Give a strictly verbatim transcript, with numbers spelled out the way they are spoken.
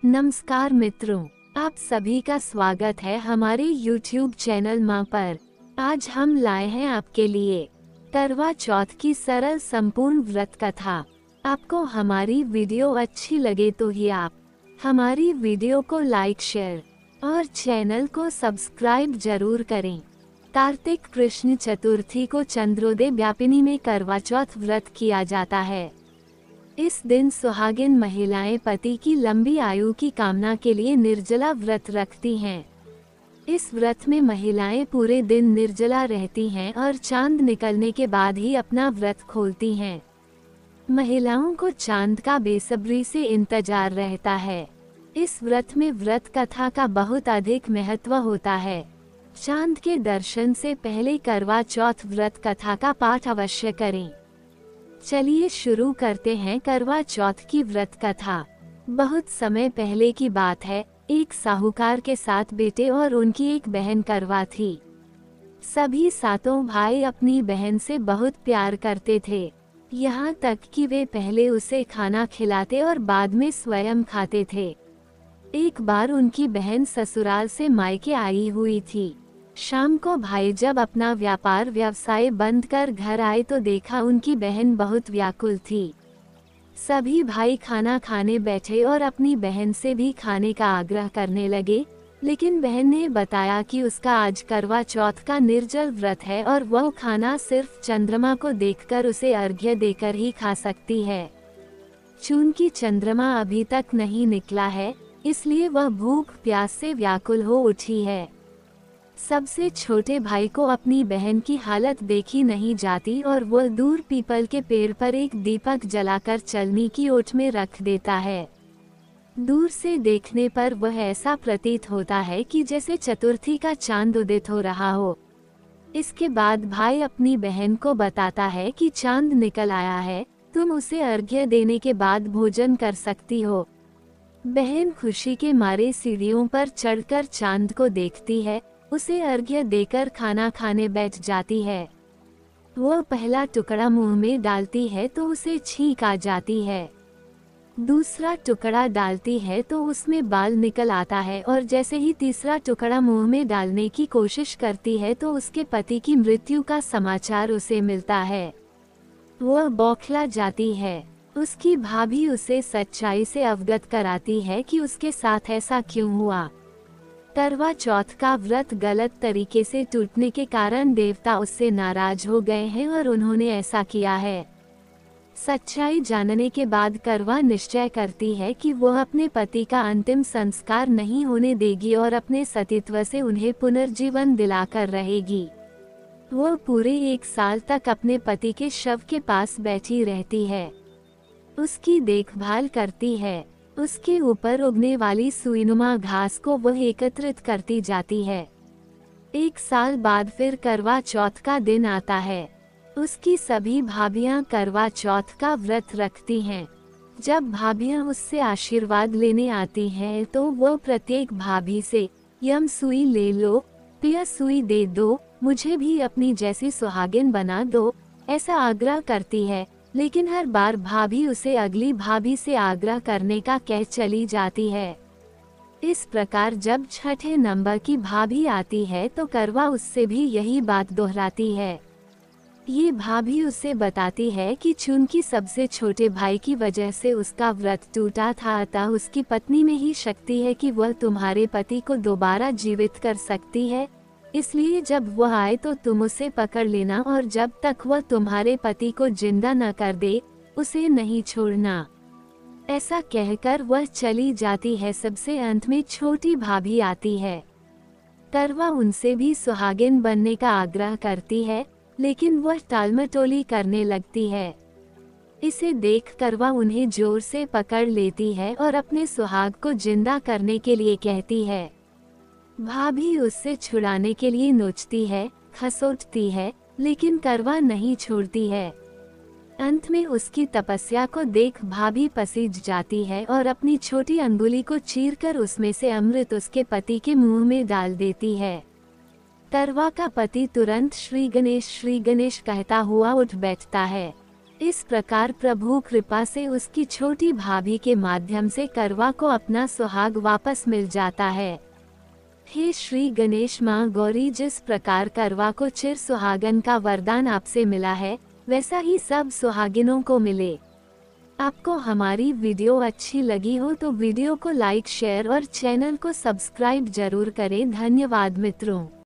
नमस्कार मित्रों, आप सभी का स्वागत है हमारे यूट्यूब चैनल माँ पर। आज हम लाए हैं आपके लिए करवा चौथ की सरल संपूर्ण व्रत कथा। आपको हमारी वीडियो अच्छी लगे तो ही आप हमारी वीडियो को लाइक, शेयर और चैनल को सब्सक्राइब जरूर करें। कार्तिक कृष्ण चतुर्थी को चंद्रोदय व्यापिनी में करवा चौथ व्रत किया जाता है। इस दिन सुहागिन महिलाएं पति की लंबी आयु की कामना के लिए निर्जला व्रत रखती हैं। इस व्रत में महिलाएं पूरे दिन निर्जला रहती हैं और चांद निकलने के बाद ही अपना व्रत खोलती हैं। महिलाओं को चांद का बेसब्री से इंतजार रहता है। इस व्रत में व्रत कथा का बहुत अधिक महत्व होता है। चांद के दर्शन से पहले करवा चौथ व्रत कथा का पाठ अवश्य करें। चलिए शुरू करते हैं करवा चौथ की व्रत कथा। बहुत समय पहले की बात है, एक साहूकार के सात बेटे और उनकी एक बहन करवा थी। सभी सातों भाई अपनी बहन से बहुत प्यार करते थे, यहाँ तक कि वे पहले उसे खाना खिलाते और बाद में स्वयं खाते थे। एक बार उनकी बहन ससुराल से मायके आई हुई थी। शाम को भाई जब अपना व्यापार व्यवसाय बंद कर घर आए तो देखा उनकी बहन बहुत व्याकुल थी। सभी भाई खाना खाने बैठे और अपनी बहन से भी खाने का आग्रह करने लगे, लेकिन बहन ने बताया कि उसका आज करवा चौथ का निर्जल व्रत है और वह खाना सिर्फ चंद्रमा को देखकर उसे अर्घ्य देकर ही खा सकती है। चूंकि चंद्रमा अभी तक नहीं निकला है, इसलिए वह भूख प्यास से व्याकुल हो उठी है। सबसे छोटे भाई को अपनी बहन की हालत देखी नहीं जाती और वह दूर पीपल के पेड़ पर एक दीपक जलाकर चलनी की ओट में रख देता है। दूर से देखने पर वह ऐसा प्रतीत होता है कि जैसे चतुर्थी का चांद उदित हो रहा हो। इसके बाद भाई अपनी बहन को बताता है कि चांद निकल आया है, तुम उसे अर्घ्य देने के बाद भोजन कर सकती हो। बहन खुशी के मारे सीढ़ियों पर चढ़कर चांद को देखती है, उसे अर्घ्य देकर खाना खाने बैठ जाती है। वह पहला टुकड़ा मुंह में डालती है तो उसे छींक आ जाती है। दूसरा टुकड़ा डालती है तो उसमें बाल निकल आता है और जैसे ही तीसरा टुकड़ा मुंह में डालने की कोशिश करती है तो उसके पति की मृत्यु का समाचार उसे मिलता है। वह बौखला जाती है। उसकी भाभी उसे सच्चाई से अवगत कराती है कि उसके साथ ऐसा क्यों हुआ। करवा चौथ का व्रत गलत तरीके से टूटने के कारण देवता उससे नाराज हो गए हैं और उन्होंने ऐसा किया है। सच्चाई जानने के बाद करवा निश्चय करती है कि वह अपने पति का अंतिम संस्कार नहीं होने देगी और अपने सतीत्व से उन्हें पुनर्जीवन दिलाकर रहेगी। वह पूरे एक साल तक अपने पति के शव के पास बैठी रहती है, उसकी देखभाल करती है। उसके ऊपर उगने वाली सुईनुमा घास को वह एकत्रित करती जाती है। एक साल बाद फिर करवा चौथ का दिन आता है। उसकी सभी भाभियां करवा चौथ का व्रत रखती हैं। जब भाभियां उससे आशीर्वाद लेने आती हैं तो वह प्रत्येक भाभी से यम सुई ले लो, पिया सुई दे दो, मुझे भी अपनी जैसी सुहागिन बना दो, ऐसा आग्रह करती है। लेकिन हर बार भाभी उसे अगली भाभी से आग्रह करने का कह चली जाती है। इस प्रकार जब छठे नंबर की भाभी आती है तो करवा उससे भी यही बात दोहराती है। ये भाभी उसे बताती है कि चूंकि सबसे छोटे भाई की वजह से उसका व्रत टूटा था, अतः उसकी पत्नी में ही शक्ति है कि वह तुम्हारे पति को दोबारा जीवित कर सकती है। इसलिए जब वह आए तो तुम उसे पकड़ लेना और जब तक वह तुम्हारे पति को जिंदा न कर दे, उसे नहीं छोड़ना। ऐसा कहकर वह चली जाती है। सबसे अंत में छोटी भाभी आती है। करवा उनसे भी सुहागिन बनने का आग्रह करती है, लेकिन वह टालमटोली करने लगती है। इसे देख करवा उन्हें जोर से पकड़ लेती है और अपने सुहाग को जिंदा करने के लिए कहती है। भाभी उससे छुड़ाने के लिए नोचती है, खसोटती है, लेकिन करवा नहीं छोड़ती है। अंत में उसकी तपस्या को देख भाभी पसीज जाती है और अपनी छोटी अंगुली को चीरकर उसमें से अमृत उसके पति के मुंह में डाल देती है। करवा का पति तुरंत श्री गणेश श्री गणेश कहता हुआ उठ बैठता है। इस प्रकार प्रभु कृपा से उसकी छोटी भाभी के माध्यम से करवा को अपना सुहाग वापस मिल जाता है। हे श्री गणेश माँ गौरी, जिस प्रकार करवा को चिर सुहागन का वरदान आपसे मिला है, वैसा ही सब सुहागिनों को मिले। आपको हमारी वीडियो अच्छी लगी हो तो वीडियो को लाइक, शेयर और चैनल को सब्सक्राइब जरूर करें। धन्यवाद मित्रों।